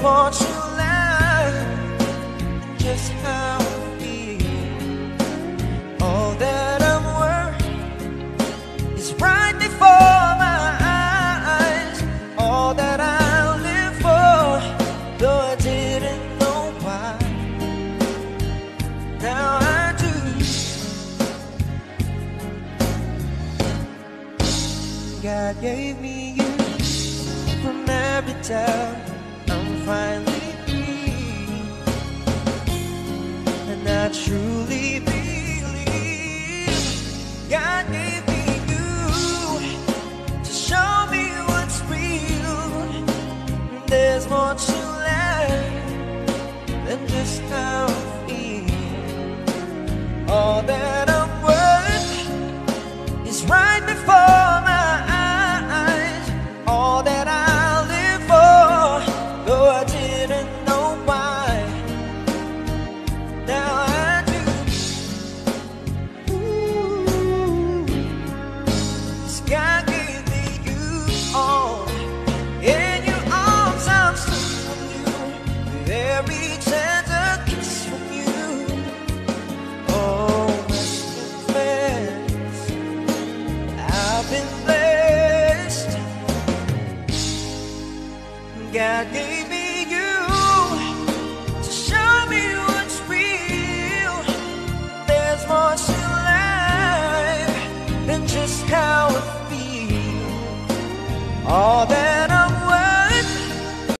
more to life, just how I feel. All that I'm worth is right before my eyes. All that I'll live for, though I didn't know why. Now I do. God gave me you. From every doubt, I'm finally free, and I truly believe God gave me you to show me what's real. There's more to life than just how I feel. All that I'm worth is right before my eyes. All that I'll live for, though I didn't know why. Now I do. Ooh, 'cause God gave me you all. In your arms I'm still from you, with every tender kiss from you. Oh, my friends, I've been blessed. God gave me you to show me what's real. There's more to life than just how I feel. All that